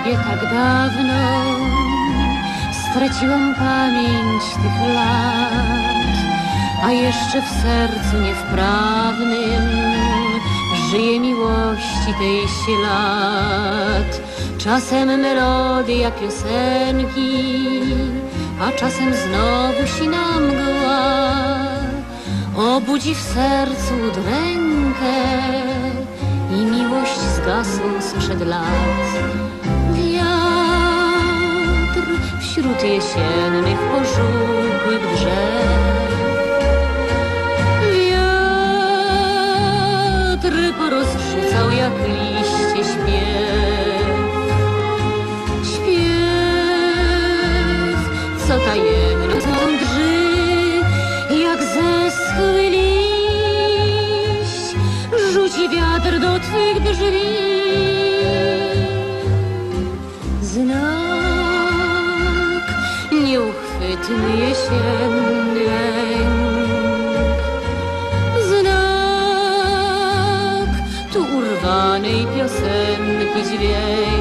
ciebie tak dawno, straciłam pamięć tych lat, a jeszcze w sercu niewprawnym żyje miłości tej ślad. Czasem melodia piosenki, a czasem znowu sina mgła obudzi w sercu udrękę i miłość zgasłą sprzed lat. Wiatr wśród jesiennych pożółkłych drzew, wiatr porozrzucał jak liście śpiew, śpiew, co tajemno drży jak zeschły liść, rzuci wiatr do twych drzwi. Znak nieuchwytny jesienny lęk, znak tu urwanej piosenki dźwięk.